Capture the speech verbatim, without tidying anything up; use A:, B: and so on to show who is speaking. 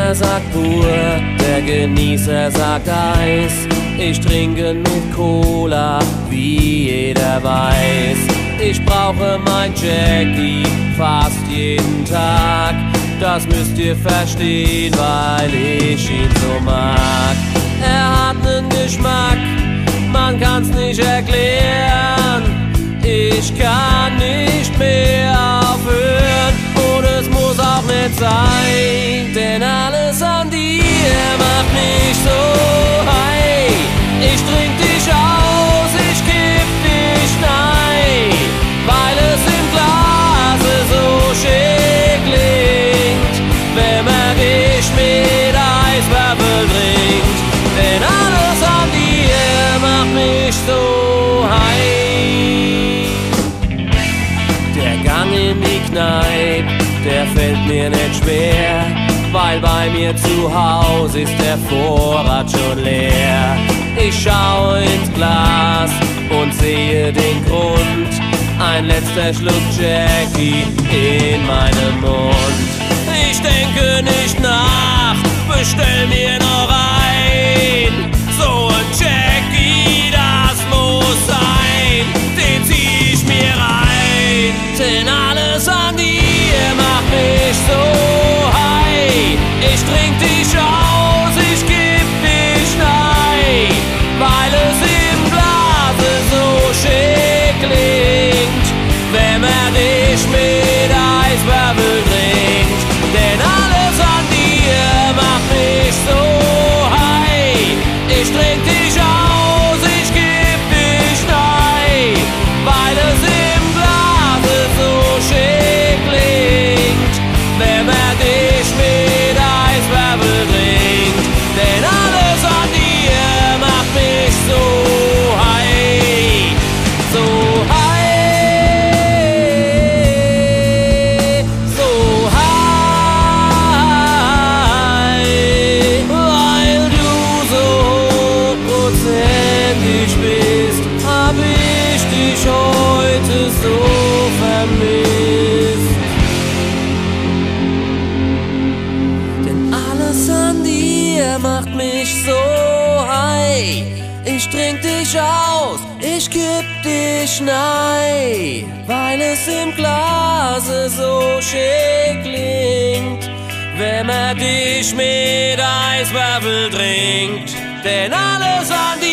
A: Trinker sagt pur, der Genießer sagt Eis. Ich trinke mit Cola, wie jeder weiß. Ich brauche mein Jackie fast jeden Tag. Das müsst ihr verstehen, weil ich ihn so mag. Er hat nen Geschmack, man kann's nicht erklären. Ich kann nicht mehr aufhören und es muss auch nicht sein, denn alles an dir macht mich so high. Ich trink dich aus, ich kipp dich rein, weil es im Glase so schick klingt, wenn man dich mit Eiswürfel trinkt. Denn alles an dir macht mich so high. Der Gang in die Kneipe, der fällt mir nicht schwer, weil bei mir zu Hause ist der Vorrat schon leer. Ich schaue ins Glas und sehe den Grund, ein letzter Schluck Jackie in meinem Mund. Ich denke nicht nach, bestell mir noch ein, so ein Jackie, das muss sein, den zieh ich mir rein. Denn alles an dir macht mich so high. Ich trink dich aus, ich geb dich rein, weil es im Glase so schick klingt, wenn man dich mit Eiswürfel trinkt. Denn alles an dir macht mich so high. Ich trink dich aus, ich geb dich rein, weil es im Glase so schick klingt, wenn man dich mit Eiswürfel trinkt. Denn alles an dir macht mich so high, so high, so high, weil du so hochprozentig bist, hab ich dich heute so vermisst. Denn alles an dir macht mich so high. Ich trink dich aus, ich kipp dich rein, weil es im Glase so schick klingt, wenn man dich mit Eiswürfel trinkt. Denn alles an dir